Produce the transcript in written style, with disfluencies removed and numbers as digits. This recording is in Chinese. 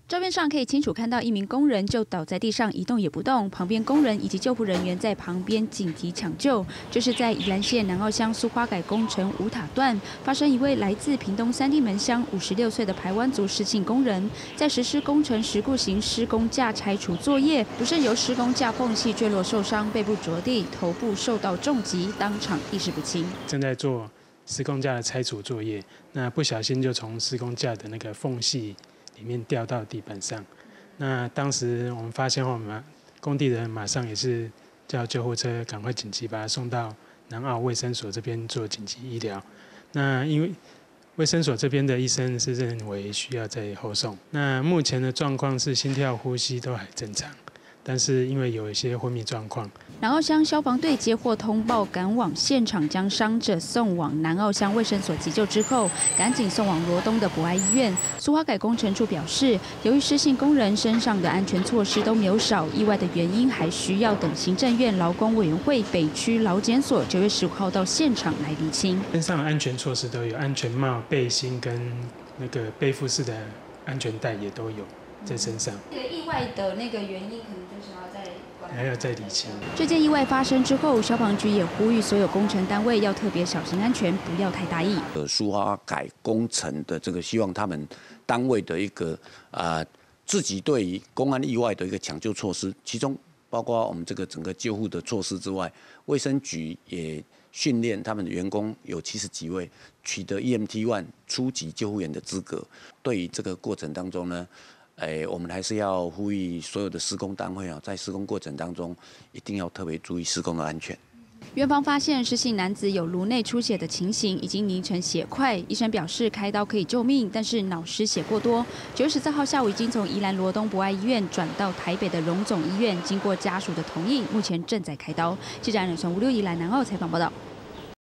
照片上可以清楚看到一名工人就倒在地上一动也不动，旁边工人以及救护人员在旁边紧急抢救。这是在宜兰县南澳乡苏花改工程五塔段发生一位来自屏东三地门乡56岁的排湾族施姓工人，在实施工程事故型施工架拆除作业，不慎由施工架缝隙坠落受伤，背部着地，头部受到重击，当场意识不清。 正在做施工架的拆除作业，那不小心就从施工架的那个缝隙里面掉到地板上。那当时我们发现后，工地人马上也是叫救护车赶快紧急把他送到南澳卫生所这边做紧急医疗。那因为卫生所这边的医生是认为需要再后送。那目前的状况是心跳、呼吸都还正常。但是因为有一些昏迷状况， 南澳乡消防队接获通报，赶往现场将伤者送往南澳乡卫生所急救之后，赶紧送往罗东的博爱医院。苏花改工程处表示，由于施姓工人身上的安全措施都没有少，意外的原因还需要等行政院劳工委员会北区劳检所9月15号到现场来厘清。 身上的安全措施都有，安全帽、背心跟那个背负式的安全带也都有在身上。 这个意外的那个原因可能就是还要再理清。 这件意外发生之后，消防局也呼吁所有工程单位要特别小心安全，不要太大意。 苏花改工程的这个，希望他们单位的一个自己对于公安意外的一个抢救措施，其中包括我们这个整个救护的措施之外，卫生局也训练他们的员工有70几位取得 EMT1 初级救护员的资格。对于这个过程当中呢，我们还是要呼吁所有的施工单位在施工过程当中一定要特别注意施工的安全。 院方发现施姓男子有颅内出血的情形，已经凝成血块。医生表示开刀可以救命，但是脑失血过多。9月14号下午已经从宜兰罗东博爱医院转到台北的荣总医院，经过家属的同意，目前正在开刀。记者安仁从56宜兰南澳采访报道。